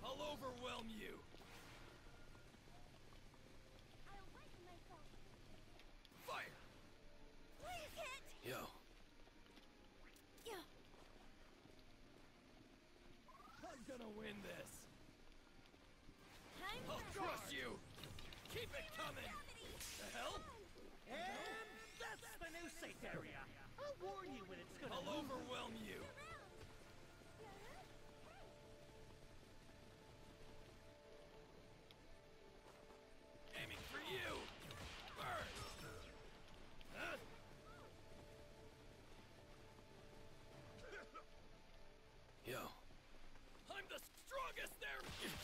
I'll overwhelm you. I'll wait myself. Fire! Please hit! Yo. Yeah. I'm gonna win this. I'm I'll crush you. Keep it coming. The hell? And that's the new safe area. I'll warn you when it's gonna I'll move. overwhelm you. Aiming for you. Burn. Huh? Yo. I'm the strongest there.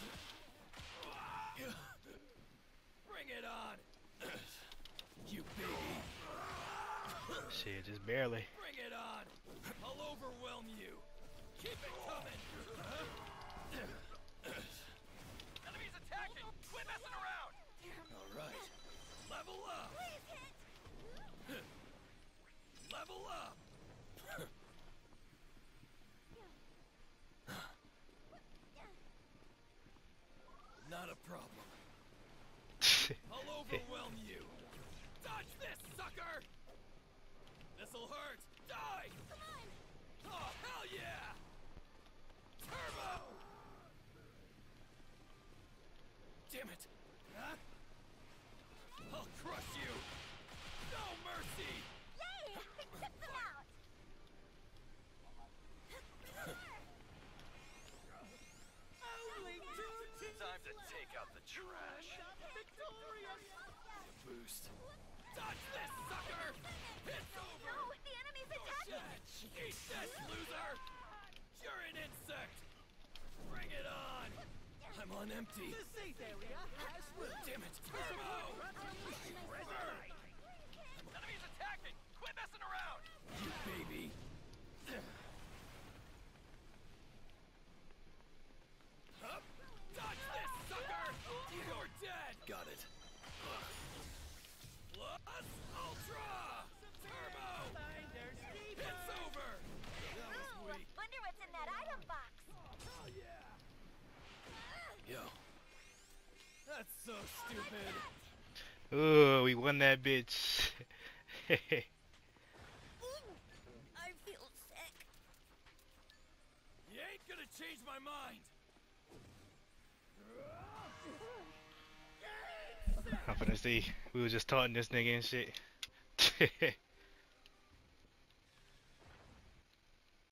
Bring it on. You baby. Shit, just barely. Bring it on. I'll overwhelm you. Keep it coming. Enemies attacking. Quit messing around. All right. Level up. Please hit! Level up. Not a problem. I'll overwhelm you. Dodge this, sucker! This'll hurt. Die! Come on! Oh, hell yeah! Turbo! Damn it! Huh? I'll crush you! No mercy! Yay! I took them out! Only two teams Time to take out the trash. victorious. Boost. Dodge this, sucker! It's over! No! The enemy's attacking! Eat this, loser! You're an insect! Bring it on! I'm on empty. The safe area has moved. Damn it! Turbo! Enemies attacking! Quit messing around! You baby! Up! Dodge this, sucker! You're dead! Got it. Plus Ultra! Turbo! Finders keepers. It's over! That was Ooh! weak. Wonder what's in that item box! Oh yeah! Yo. That's so stupid. Ooh, we won that bitch. Ooh, I feel sick. You ain't gonna change my mind! I'm finna see. We was just taunting this nigga and shit.